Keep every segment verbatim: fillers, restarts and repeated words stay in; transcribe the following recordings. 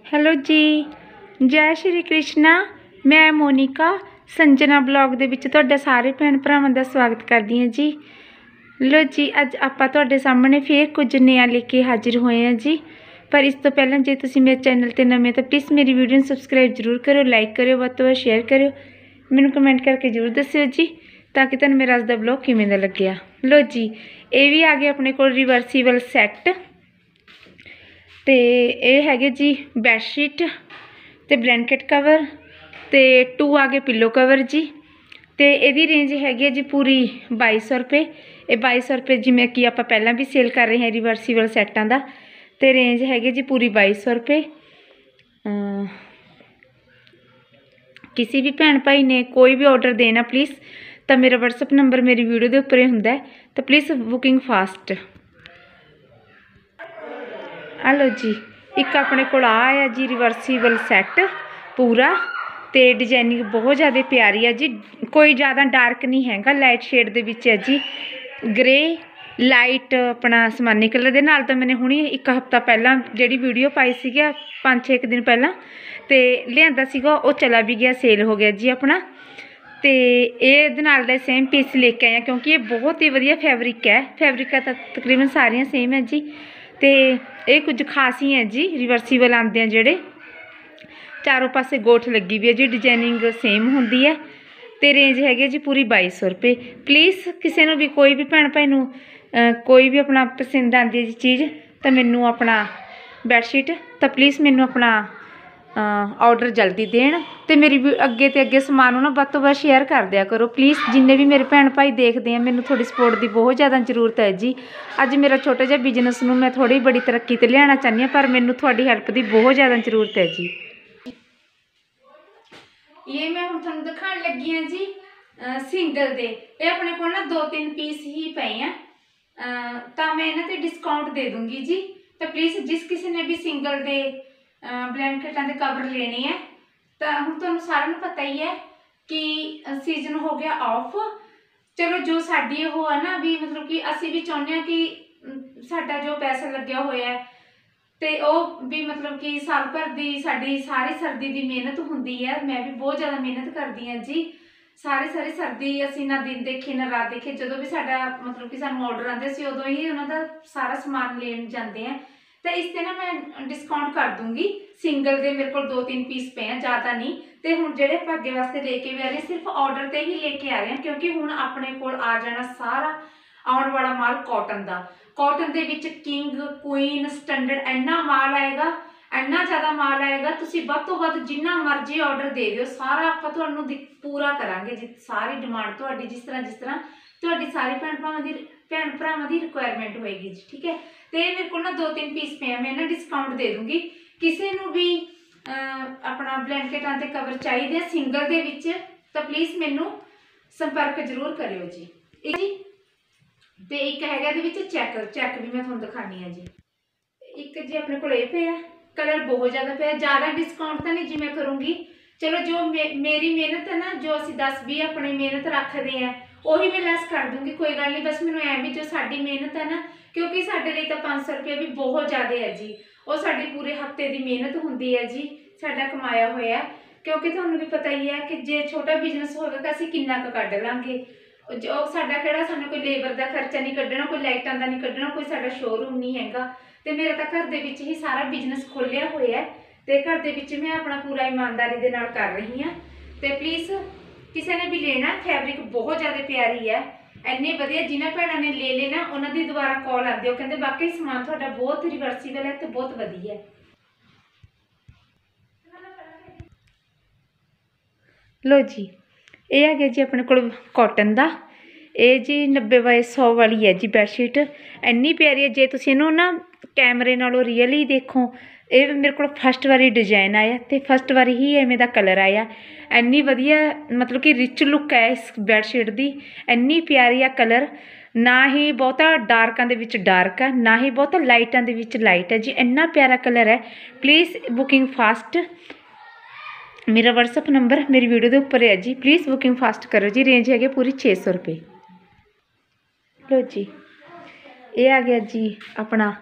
Hello ਜੀ, ਜੈ ਸ਼੍ਰੀ ਕ੍ਰਿਸ਼ਨਾ। ਮੈਂ ਮੋਨਿਕਾ ਸੰਜਨਾ ਬਲੌਗ ਦੇ ਵਿੱਚ ਤੁਹਾਡਾ ਸਾਰੇ ਭੈਣ ਭਰਾਵਾਂ ਦਾ ਸਵਾਗਤ ਕਰਦੀ ਹਾਂ ਜੀ। ਲੋ ਜੀ, ਅੱਜ ਆਪਾਂ ਤੁਹਾਡੇ ਸਾਹਮਣੇ ਫੇਰ ਕੁਝ ਨया ਲੈ ਕੇ ਹਾਜ਼ਰ ਹੋਏ ਹਾਂ ਜੀ। पर इस तो पहला जे तुसीं मेरे चैनल ते नवें तो प्लीज़ मेरी वीडियो सबसक्राइब जरूर करो, लाइक करो, वध तो वध शेयर करो, मैनूं कमेंट करके जरूर दस्सिओ जी ताकि तुहानूं मेरा अज दा ब्लॉग किवें दा लग्गिआ। लो जी, ये भी आ गया अपने कोल रिवर्सीबल सैट ते ये हैगे जी बैडशीट ते ब्लैंकेट कवर ते टू आ गए पिलो कवर जी। तो यदी रेंज हैगी जी पूरी बाई सौ रुपये। ये बाई सौ रुपये जिमें कि आप पहला भी सेल कर रहे हैं रिवर्सीबल सैटां दा। तो रेंज हैगी जी पूरी बाई सौ रुपये। किसी भी भैन भाई ने कोई भी ऑर्डर देना प्लीज़ तो मेरा व्हाट्सअप नंबर मेरी वीडियो के उपर हुंदा है, तो प्लीज़ बुकिंग फास्ट। हेलो जी, एक अपने को आया जी रिवर्सीबल सैट पूरा, तो डिजाइनिंग बहुत ज़्यादा प्यारी है जी। कोई ज़्यादा डार्क नहीं हैगा, लाइट शेड दे विच है जी। ग्रे लाइट अपना आसमानी कलर के नाल तो मैंने हुणी एक हफ्ता पहला जिहड़ी वीडियो पाई सी पाँच छे दिन पहला तो लिआंदा सीगा, वो चला भी गया, सेल हो गया जी अपना। तो ये नाल दा सेम पीस लेके आए क्योंकि ये बहुत ही वधिया फैब्रिक है। फैब्रिक तो तकरीबन सारियां सेम है जी। तो ये कुछ खास ही है जी, रिवर्सीबल आते हैं जेडे, चारों पासे गोठ लगी हुई है जी, डिजाइनिंग सेम होंदी है। तो रेंज हैगी जी पूरी बाई सौ रुपये। प्लीज़ किसी ने भी कोई भी भैन भाई नूं कोई भी अपना पसंद आती है जी चीज़ तो मैनू अपना बैडशीट तो प्लीज़ मैनू अपना ऑर्डर जल्दी देन तो मेरी अगे तो अगे समान ना वध तो वध शेयर कर दिया करो प्लीज़। जिन्ने भी मेरे भैन भाई देखते हैं, मैनू थोड़ी सपोर्ट की बहुत ज़्यादा जरूरत है जी। अज मेरा छोटा जिहा बिजनेस नूं मैं थोड़ी बड़ी तरक्की ते लियाना चाहती हूँ, पर मैनू थोड़ी हैल्प की बहुत ज़्यादा जरूरत है जी। ये मैं हुण तुहानूं दिखाण लगी हाँ जी सिंगल दे। ये अपने को ना दो तीन पीस ही पे हैं, तो मैं इन्हां ते डिस्काउंट दे दूँगी जी। तो प्लीज़ जिस किसी ने भी सिंगल दे ब्लैंकेटां दे कवर लेने हैं, तो हुण तुहानूं सारिआं नूं पता ही है कि सीजन हो गया ऑफ। चलो जो साडी हो है ना भी मतलब कि असीं भी चाहुंदे हां कि साडा जो पैसा लग्गिआ होया है तो वह भी मतलब कि साल भर की साड़ी सारी सर्दी की मेहनत होंदी है। मैं भी बहुत ज़्यादा मेहनत करती हाँ जी। सारी सारी सर्दी असी ना दिन देखे ना रात देखे, जो भी साडा मतलब कि सानूं ऑर्डर आते असीं उदों ही उन्हों सारा समान लेन जाते हैं। तो इस ते ना मैं डिस्काउंट कर दूँगी। सिंगल के मेरे को दो तीन पीस पे हैं, ज़्यादा नहीं। तो हुण जिहड़े भागे वास्ते लेके भी आ रहे सिर्फ ऑर्डर ते ही लेके आ रहे हैं, क्योंकि हुण अपने कोल आ जाना सारा आउण वाला माल कॉटन का। कॉटन के विच किंग क्वीन स्टैंडर्ड इन्ना माल आएगा, इन्ना ज़्यादा माल आएगा, तुसीं वध तो वध जिन्ना मर्जी ऑर्डर दे दिओ, सारा आपां तुहानूं पूरा करांगे जी। सारी डिमांड तुहाडी जिस तरह जिस तरह तुहाडी सारी भैन भरावां दी भैन भरावां दी रिक्वायरमेंट होएगी जी, ठीक है। तो ये मेरे को ना दो तीन पीस पे हैं, मैं ना डिस्काउंट दे दूँगी। किसी नूं भी अपना ब्लैंकेटां ते कवर चाहिए सिंगल दे विच तो प्लीज़ मैनू संपर्क जरूर करियो जी। जी तो एक हैगा दे विच चैक चैक भी मैं तुहानूं दिखानी है जी। एक जी अपने को पे है, कलर बहुत ज़्यादा पे है, ज़्यादा डिस्काउंट तो नहीं जी मैं करूँगी। चलो जो मे मेरी मेहनत है ना, जो असीं दस भी अपनी मेहनत रखते हैं वही मैं लैस कर दूँगी, कोई गल नहीं। बस मैनूं ऐ भी जो साडी मेहनत है ना, क्योंकि साडे लई तां पाँच सौ रुपये भी बहुत ज़्यादा है जी। वो साडी पूरे हफ्ते की मेहनत होंदी है जी, साडा कमाया होया। क्योंकि तुहानूं भी पता ही है कि जे छोटा बिजनेस होगा तो असीं किन्ना क कढ लांगे। जो साडा किहड़ा सानूं कोई लेबर का खर्चा नहीं कढ़ना, कोई लाइटां का नहीं कढ़ना, कोई साडा शोरूम नहीं हैगा। तो मेरा तो घर दे विच ही सारा बिजनेस खोलिया होया है, तो घर दे विच मैं अपना पूरा ईमानदारी दे नाल कर रही हाँ। तो प्लीज़ किसी ने भी लेना, फैब्रिक बहुत ज़्यादा प्यारी है, इन्नी वधिया। जिन्हां भैणां ने ले लेना उन्हां दी दोबारा कॉल आती है, वो कहते वाकई समान तुहाडा बहुत रिवर्सीबल है तो बहुत वधिया है। लो जी, ये है गया जी अपने कोल कॉटन का। ये जी नब्बे बाई सौ वाली है जी बैडशीट, इन्नी प्यारी है। जे तुसीं इहनूं ना कैमरे नालों रियल ही देखो, ये मेरे को फस्ट वारी डिजाइन आया तो फस्ट वारी ही इवें दा कलर आया। इन्नी वधिया मतलब कि रिच लुक है इस बैडशीट की, इन्नी प्यारी है कलर। ना ही बहुता डार्कां दे विच डार्क है, ना ही बहुता लाइटां दे विच लाइट है जी, इन्ना प्यारा कलर है। Please booking fast. मेरा व्हाट्सअप नंबर मेरी वीडियो के उपर है जी, प्लीज़ बुकिंग फास्ट करो जी। रेंज है पूरी छे सौ रुपये। लो जी, ये आ गया जी अपना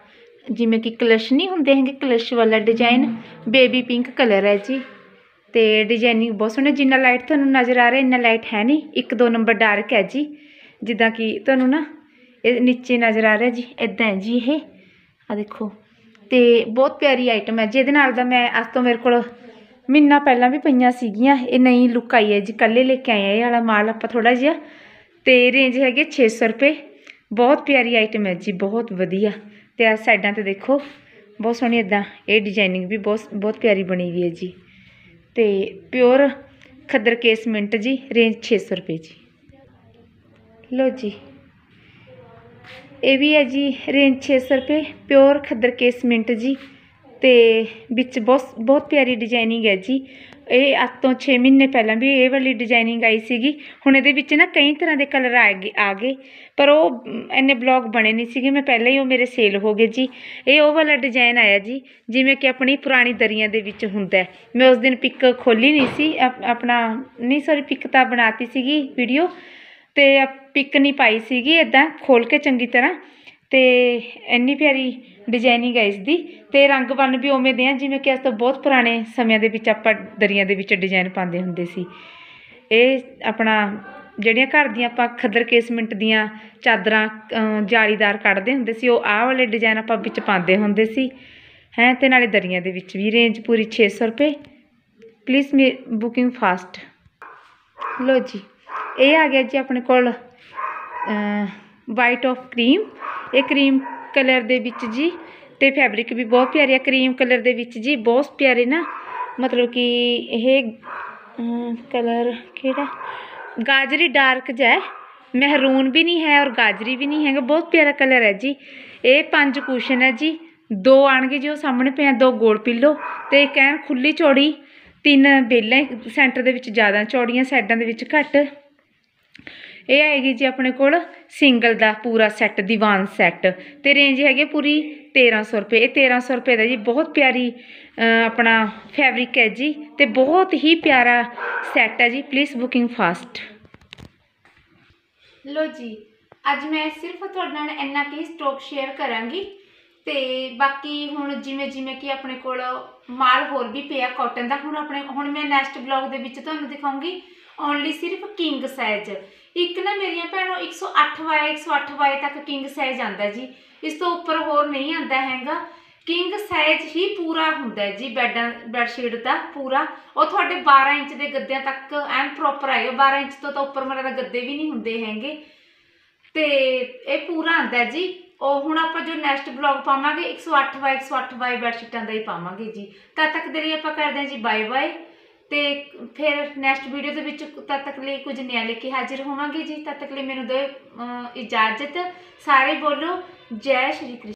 ਜਿਵੇਂ ਕਿ ਕਲਸ਼ ਨਹੀਂ ਹੁੰਦੇ ਹੈਗੇ, ਕਲਸ਼ ਵਾਲਾ ਡਿਜ਼ਾਈਨ, ਬੇਬੀ ਪਿੰਕ ਕਲਰ ਹੈ ਜੀ। ਤੇ ਡਿਜ਼ਾਈਨਿੰਗ ਬਹੁਤ ਸੋਹਣੀ, ਜਿੰਨਾ ਲਾਈਟ ਤੁਹਾਨੂੰ ਨਜ਼ਰ ਆ ਰਿਹਾ ਇੰਨਾ ਲਾਈਟ ਹੈ ਨਹੀਂ, ਇੱਕ ਦੋ ਨੰਬਰ ਡਾਰਕ ਹੈ ਜੀ। ਜਿੱਦਾਂ ਕਿ ਤੁਹਾਨੂੰ ਨਾ ਇਹ ਨੀਚੇ ਨਜ਼ਰ ਆ ਰਿਹਾ ਜੀ, ਇੱਦਾਂ ਹੈ ਜੀ ਇਹ, ਆ ਦੇਖੋ। ਤੇ ਬਹੁਤ ਪਿਆਰੀ ਆਈਟਮ ਹੈ ਜੀ। ਇਹਦੇ ਨਾਲ ਦਾ ਮੈਂ ਅੱਜ ਤੋਂ ਮੇਰੇ ਕੋਲ ਮਹੀਨਾ ਪਹਿਲਾਂ ਵੀ ਪਈਆਂ ਸੀਗੀਆਂ। ਇਹ ਨਈ ਲੁੱਕ ਆਈ ਹੈ ਜੀ, ਕੱਲ੍ਹ ਲੈ ਕੇ ਆਏ ਆ ਇਹ ਵਾਲਾ ਮਾਲ ਆਪਾਂ ਥੋੜ੍ਹਾ ਜਿਹਾ। ਤੇ ਰੇਂਜ ਹੈਗੀ ਛੇ ਸੌ ਰੁਪਏ। ਬਹੁਤ ਪਿਆਰੀ ਆਈਟਮ ਹੈ ਜੀ, ਬਹੁਤ ਵਧੀਆ। ਤੇ ਆ ਸਾਈਡਾਂ 'ਤੇ ਦੇਖੋ ਬਹੁਤ ਸੋਹਣੀ ਇੱਦਾਂ ਇਹ ਡਿਜ਼ਾਈਨਿੰਗ ਵੀ ਬਹੁਤ ਬਹੁਤ ਪਿਆਰੀ ਬਣੀ ਹੋਈ ਹੈ ਜੀ। ਤੇ ਪਿਓਰ ਖੱਦਰ ਕੇਸਮੈਂਟ ਜੀ, ਰੇਂਜ ਛੇ ਸੌ ਰੁਪਏ ਜੀ। ਲਓ ਜੀ ਇਹ ਵੀ ਹੈ ਜੀ, ਰੇਂਜ ਛੇ ਸੌ ਰੁਪਏ, ਪਿਓਰ ਖੱਦਰ ਕੇਸਮੈਂਟ ਜੀ। ਤੇ ਵਿੱਚ ਬਹੁਤ ਬਹੁਤ ਪਿਆਰੀ ਡਿਜ਼ਾਈਨਿੰਗ ਹੈ ਜੀ। ਇਹ ਅੱਜ ਤੋਂ ਛੇ ਮਹੀਨੇ ਪਹਿਲਾਂ ਵੀ ਇਹ ਵਾਲੀ ਡਿਜ਼ਾਈਨਿੰਗ ਆਈ ਸੀਗੀ। ਹੁਣ ਇਹਦੇ ਵਿੱਚ ਨਾ ਕਈ ਤਰ੍ਹਾਂ ਦੇ ਕਲਰ ਆ ਗਏ ਆ ਗਏ ਪਰ ਉਹ ਇੰਨੇ ਬਲੌਗ ਬਣੇ ਨਹੀਂ ਸੀਗੇ, ਮੈਂ ਪਹਿਲਾਂ ਹੀ ਉਹ ਮੇਰੇ ਸੇਲ ਹੋ ਗਏ ਜੀ। ਇਹ ਉਹ ਵਾਲਾ ਡਿਜ਼ਾਈਨ ਆਇਆ ਜੀ ਜਿਵੇਂ ਕਿ ਆਪਣੀ ਪੁਰਾਣੀ ਦਰੀਆਂ ਦੇ ਵਿੱਚ ਹੁੰਦਾ। ਮੈਂ ਉਸ ਦਿਨ ਪਿਕ ਖੋਲ੍ਹੀ ਨਹੀਂ ਸੀ, ਆਪਣਾ ਨਹੀਂ ਸੌਰੀ ਪਿਕ ਤਾਂ ਬਣਾਤੀ ਸੀਗੀ ਵੀਡੀਓ, ਅਤੇ ਪਿਕ ਨਹੀਂ ਪਾਈ ਸੀਗੀ ਇੱਦਾਂ ਖੋਲ੍ਹ ਕੇ ਚੰਗੀ ਤਰ੍ਹਾਂ। ਅਤੇ ਇੰਨੀ ਪਿਆਰੀ ਡਿਜ਼ਾਈਨਿੰਗ ਹੈ ਇਸਦੀ। ਅਤੇ ਰੰਗ ਬਣ ਵੀ ਉਵੇਂ ਦੇ ਆ ਜਿਵੇਂ ਕਿ ਅੱਜ ਤੋਂ ਬਹੁਤ ਪੁਰਾਣੇ ਸਮਿਆਂ ਦੇ ਵਿੱਚ ਆਪਾਂ ਦਰੀਆਂ ਦੇ ਵਿੱਚ ਡਿਜ਼ਾਈਨ ਪਾਉਂਦੇ ਹੁੰਦੇ ਸੀ। ਇਹ ਆਪਣਾ ਜਿਹੜੀਆਂ ਘਰ ਦੀਆਂ ਆਪਾਂ ਖੱਦਰ ਕੇਸਮੈਂਟ ਦੀਆਂ ਚਾਦਰਾਂ ਜਾਲੀਦਾਰ ਕੱਢਦੇ ਹੁੰਦੇ ਸੀ, ਉਹ ਆਹ ਵਾਲੇ ਡਿਜ਼ਾਈਨ ਆਪਾਂ ਵਿੱਚ ਪਾਉਂਦੇ ਹੁੰਦੇ ਸੀ ਹੈ। ਅਤੇ ਨਾਲੇ ਦਰੀਆਂ ਦੇ ਵਿੱਚ ਵੀ। ਰੇਂਜ ਪੂਰੀ ਛੇ ਸੌ ਰੁਪਏ। ਪਲੀਜ਼ ਮੇ ਬੁਕਿੰਗ ਫਾਸਟ। ਲਓ ਜੀ ਇਹ ਆ ਗਿਆ ਜੀ ਆਪਣੇ ਕੋਲ ਵਾਈਟ ਆਫ ਕਰੀਮ। ਇਹ ਕਰੀਮ ਕਲਰ ਦੇ ਵਿੱਚ ਜੀ, ਅਤੇ ਫੈਬਰਿਕ ਵੀ ਬਹੁਤ ਪਿਆਰੀ ਆ ਕਰੀਮ ਕਲਰ ਦੇ ਵਿੱਚ ਜੀ, ਬਹੁਤ ਪਿਆਰੇ ਨਾ। ਮਤਲਬ ਕਿ ਇਹ ਕਲਰ ਕਿਹੜਾ ਗਾਜਰੀ ਡਾਰਕ ਜਿਹਾ ਹੈ, ਮਹਿਰੂਨ ਵੀ ਨਹੀਂ ਹੈ ਔਰ ਗਾਜਰੀ ਵੀ ਨਹੀਂ ਹੈਗਾ, ਬਹੁਤ ਪਿਆਰਾ ਕਲਰ ਹੈ ਜੀ। ਇਹ ਪੰਜ ਕੁਸ਼ਨ ਹੈ ਜੀ, ਦੋ ਆਉਣਗੇ ਜੀ ਉਹ ਸਾਹਮਣੇ ਪਏ, ਦੋ ਗੋਲ ਪਿੱਲੋ ਅਤੇ ਇੱਕ ਐਨ ਖੁੱਲ੍ਹੀ ਚੌੜੀ, ਤਿੰਨ ਬੇਲਾਂ ਸੈਂਟਰ ਦੇ ਵਿੱਚ ਜ਼ਿਆਦਾ ਚੌੜੀਆਂ, ਸਾਈਡਾਂ ਦੇ ਵਿੱਚ ਘੱਟ। ਇਹ ਆਏਗੀ ਜੀ ਆਪਣੇ ਕੋਲ ਸਿੰਗਲ ਦਾ ਪੂਰਾ ਸੈੱਟ, ਦੀਵਾਨ ਸੈੱਟ। ਅਤੇ ਰੇਂਜ ਹੈਗੀ ਪੂਰੀ ਤੇਰ੍ਹਾਂ ਸੌ ਰੁਪਏ। ਇਹ ਤੇਰ੍ਹਾਂ ਸੌ ਰੁਪਏ ਦਾ ਜੀ, ਬਹੁਤ ਪਿਆਰੀ ਆਪਣਾ ਫੈਬਰਿਕ ਹੈ ਜੀ, ਅਤੇ ਬਹੁਤ ਹੀ ਪਿਆਰਾ ਸੈੱਟ ਹੈ ਜੀ। Please booking fast. ਲਓ ਜੀ ਅੱਜ ਮੈਂ ਸਿਰਫ ਤੁਹਾਡੇ ਨਾਲ ਇੰਨਾ ਕੁ ਹੀ ਸਟੋਕ ਸ਼ੇਅਰ ਕਰਾਂਗੀ। ਅਤੇ ਬਾਕੀ ਹੁਣ ਜਿਵੇਂ ਜਿਵੇਂ ਕਿ ਆਪਣੇ ਕੋਲ ਮਾਲ ਹੋਰ ਵੀ ਪਿਆ ਕਾਟਨ ਦਾ, ਹੁਣ ਆਪਣੇ ਹੁਣ ਮੈਂ ਨੈਕਸਟ ਬਲੌਗ ਦੇ ਵਿੱਚ ਤੁਹਾਨੂੰ ਦਿਖਾਉਂਗੀ ਓਨਲੀ ਸਿਰਫ ਕਿੰਗ ਸਾਈਜ਼। ਇੱਕ ਨਾ ਮੇਰੀਆਂ ਭੈਣੋਂ ਇੱਕ ਸੌ ਅੱਠ ਬਾਏ ਇੱਕ ਸੌ ਅੱਠ ਬਾਏ ਤੱਕ ਕਿੰਗ ਸਾਈਜ਼ ਆਉਂਦਾ ਜੀ, ਇਸ ਤੋਂ ਉੱਪਰ ਹੋਰ ਨਹੀਂ ਆਉਂਦਾ ਹੈਗਾ। ਕਿੰਗ ਸਾਈਜ਼ ਹੀ ਪੂਰਾ ਹੁੰਦਾ ਜੀ ਬੈਡਾਂ ਬੈਡਸ਼ੀਟ ਦਾ ਪੂਰਾ। ਉਹ ਤੁਹਾਡੇ ਬਾਰਾਂ ਇੰਚ ਦੇ ਗੱਦਿਆਂ ਤੱਕ ਐਨ ਪ੍ਰੋਪਰ ਆਏਗਾ। ਬਾਰਾਂ ਇੰਚ ਤੋਂ ਤਾਂ ਉੱਪਰ ਮੇਰਾ ਤਾਂ ਗੱਦੇ ਵੀ ਨਹੀਂ ਹੁੰਦੇ ਹੈਗੇ। ਅਤੇ ਇਹ ਪੂਰਾ ਆਉਂਦਾ ਜੀ। ਉਹ ਹੁਣ ਆਪਾਂ ਜੋ ਨੈਕਸਟ ਬਲੌਗ ਪਾਵਾਂਗੇ ਇੱਕ ਸੌ ਅੱਠ ਬਾਏ ਇੱਕ ਸੌ ਅੱਠ ਬਾਏ ਬੈਡਸ਼ੀਟਾਂ ਦਾ ਹੀ ਪਾਵਾਂਗੇ ਜੀ। ਤਦ ਤੱਕ ਦੇ ਲਈ ਆਪਾਂ ਕਰਦੇ ਹਾਂ ਜੀ ਬਾਏ ਬਾਏ। ਅਤੇ ਫਿਰ ਨੈਕਸਟ ਵੀਡੀਓ ਦੇ ਵਿੱਚ ਤਦ ਤੱਕ ਲਈ ਕੁਝ ਨया ਲੈ ਕੇ ਹਾਜ਼ਰ ਹੋਵਾਂਗੇ ਜੀ। ਤਦ ਤੱਕ ਲਈ ਮੈਨੂੰ ਦਿਓ ਇਜਾਜ਼ਤ। ਸਾਰੇ ਬੋਲੋ ਜੈ ਸ਼੍ਰੀ ਕ੍ਰਿਸ਼ਨ।